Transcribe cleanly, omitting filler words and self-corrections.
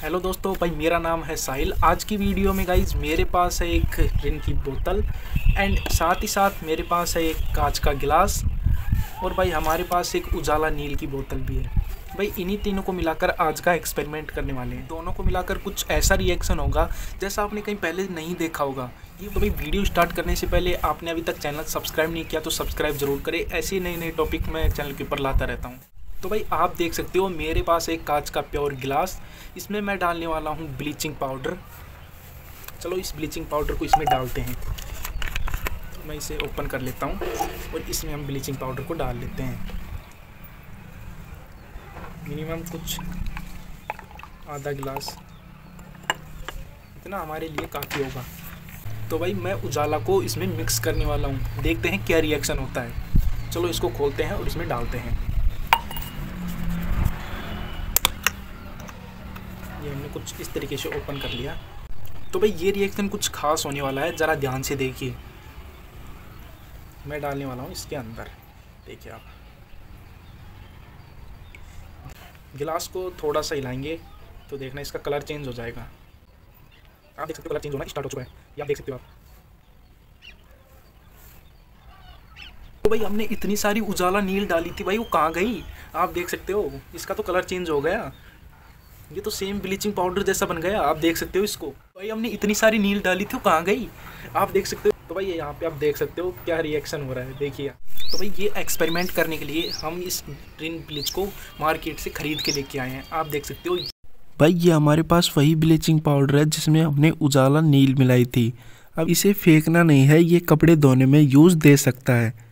Hello दोस्तों, भाई मेरा नाम है साहिल। आज की वीडियो में गाइज मेरे पास है एक रिन की बोतल एंड साथ ही साथ मेरे पास है एक कांच का गिलास और भाई हमारे पास एक उजाला नील की बोतल भी है। भाई इन्हीं तीनों को मिलाकर आज का एक्सपेरिमेंट करने वाले हैं। दोनों को मिलाकर कुछ ऐसा रिएक्शन होगा जैसा आपने कहीं पहले नहीं देखा होगा। ये तो भाई वीडियो स्टार्ट करने से पहले आपने अभी तक चैनल सब्सक्राइब नहीं किया तो सब्सक्राइब ज़रूर करें। ऐसे नए नए टॉपिक मैं चैनल के ऊपर लाता रहता हूँ। तो भाई आप देख सकते हो मेरे पास एक कांच का प्योर गिलास, इसमें मैं डालने वाला हूँ ब्लीचिंग पाउडर। चलो इस ब्लीचिंग पाउडर को इसमें डालते हैं। तो मैं इसे ओपन कर लेता हूँ और इसमें हम ब्लीचिंग पाउडर को डाल लेते हैं। मिनिमम कुछ आधा गिलास, इतना हमारे लिए काफ़ी होगा। तो भाई मैं उजाला को इसमें मिक्स करने वाला हूँ, देखते हैं क्या रिएक्शन होता है। चलो इसको खोलते हैं और इसमें डालते हैं। ये हमने कुछ इस तरीके से ओपन कर लिया। तो भाई ये रिएक्शन कुछ खास होने वाला है, ज़रा ध्यान से देखिए। मैं डालने वाला हूँ इसके अंदर, देखिए आप। गिलास को थोड़ा सा हिलाएंगे तो देखना इसका कलर चेंज हो जाएगा। आप देख सकते हो कलर चेंज होना स्टार्ट हो चुका है, ये आप देख सकते हो आप। तो भाई हमने इतनी सारी उजाला नील डाली थी, भाई वो कहाँ गई? आप देख सकते हो इसका तो कलर चेंज हो गया। ये तो सेम ब्लीचिंग पाउडर जैसा बन गया, आप देख सकते हो इसको। भाई हमने इतनी सारी नील डाली थी, वो कहाँ गई? आप देख सकते हो। तो भाई यहाँ पे आप देख सकते हो क्या रिएक्शन हो रहा है, देखिए। तो भाई ये एक्सपेरिमेंट करने के लिए हम इस रिन ब्लीच को मार्केट से ख़रीद के लेके आए हैं, आप देख सकते हो। भाई ये हमारे पास वही ब्लीचिंग पाउडर है जिसमें हमने उजाला नील मिलाई थी। अब इसे फेंकना नहीं है, ये कपड़े धोने में यूज़ दे सकता है।